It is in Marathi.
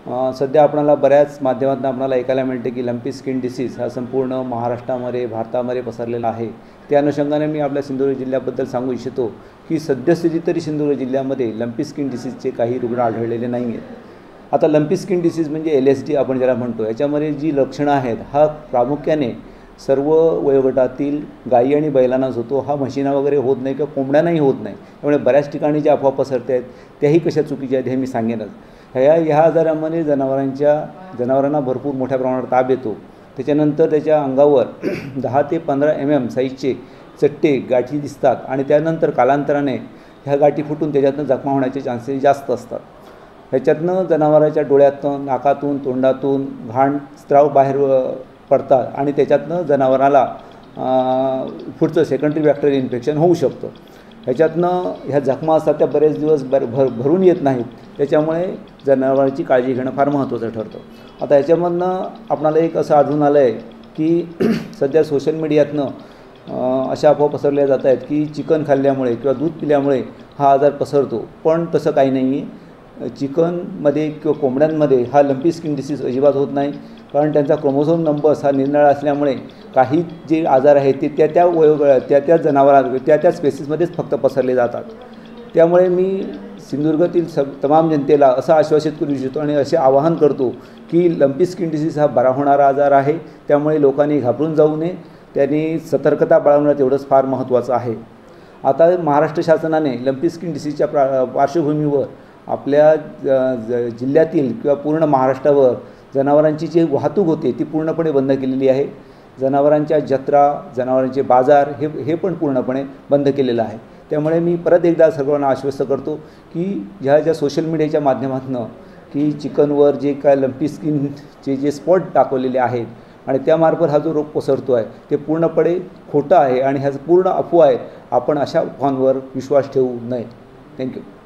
सध्या आपल्याला बऱ्याच माध्यमातून आपल्याला ऐकायला मिळते की लंपी स्किन डिसीज हा संपूर्ण महाराष्ट्रामध्ये भारतामध्ये पसरलेला आहे। त्या अनुषंगाने मी आपल्या सिंधुदुर्ग जिल्ह्याबद्दल सांगू इच्छितो की सद्यस्थिती तरी सिंधुदुर्ग जिल्ह्यामध्ये लंपी स्किन डिसीजचे काही रुग्ण आढळलेले नाही आहेत। आता लंपी स्किन डिसीज म्हणजे LSD आपण ज्याला म्हणतो, याच्यामध्ये जी लक्षणं आहेत हा प्रामुख्याने सर्व वयोगटातील गायी आणि बैलांनाच होतो। हा म्हशींना वगैरे होत नाही किंवा कोंबड्यांनाही होत नाही। त्यामुळे बऱ्याच ठिकाणी ज्या अफवा पसरत आहेत त्याही कशा चुकीच्या आहेत हे मी सांगेनच। ह्या आजारामध्ये जनावरांना भरपूर मोठ्या प्रमाणात ताप येतो। त्याच्यानंतर त्याच्या अंगावर 10 ते 15 mm साईजचे चट्टे गाठी दिसतात आणि त्यानंतर कालांतराने ह्या गाठी फुटून त्याच्यातनं जखमा होण्याचे चान्सेस जास्त असतात। ह्याच्यातनं जनावराच्या डोळ्यातून, नाकातून, तोंडातून घाण स्त्राव बाहेर पडतात आणि त्याच्यातनं जनावराला पुढचं सेकंडरी बॅक्टेरियल इन्फेक्शन होऊ शकतं। ह्याच्यातनं ह्या जखमा असतात त्या बरेच दिवस भरून येत नाहीत, त्याच्यामुळे जनावरांची काळजी घेणं फार महत्त्वाचं ठरतं। आता ह्याच्यामधनं आपणाला एक असं आढळून आलं आहे की सध्या सोशल मीडियातनं अशा अफवा पसरल्या जात आहेत की चिकन खाल्ल्यामुळे किंवा दूध पिल्यामुळे हा आजार पसरतो, पण तसं काही नाही आहे। चिकनमध्ये किंवा कोंबड्यांमध्ये हा लंपी स्किन डिसीज अजिबात होत नाही, कारण त्यांचा क्रोमोझोम नंबर्स हा निरनिराळा असल्यामुळे काही जे आजार आहेत ते त्या वयोगटात त्या स्पेसिसमध्येच फक्त पसरले जातात। त्यामुळे मी सिंधुदुर्गातील तमाम जनतेला असं आश्वासित करू इच्छितो आणि असे आवाहन करतो की लंपी स्किन डिसीज हा बरा होणारा आजार आहे, त्यामुळे लोकांनी घाबरून जाऊ नये, त्यांनी सतर्कता बाळगणं तेवढंच फार महत्त्वाचं आहे। आता महाराष्ट्र शासनाने लंपी स्किन डिसीजच्या पार्श्वभूमीवर आपल्या जिल्ह्यातील किंवा पूर्ण महाराष्ट्रावर जनावरांची जी वाहतूक होते ती पूर्णपणे बंद केलेली आहे। जनावरांच्या जत्रा, जनावरांचे बाजार हे पण पूर्णपणे बंद केलेलं आहे। त्यामुळे मी परत एकदा सर्वांना आश्वस्त करतो की ज्या सोशल मीडियाच्या माध्यमातून की चिकनवर जे काय लंपी स्किनचे जे स्पॉट दाखवलेले आहेत आणि त्यामार्फत हा जो रोग पसरतो आहे ते पूर्णपणे खोटं आहे आणि ह्याचं पूर्ण अफवा आहे। आपण अशा अफवांवर विश्वास ठेवू नये। थँक्यू।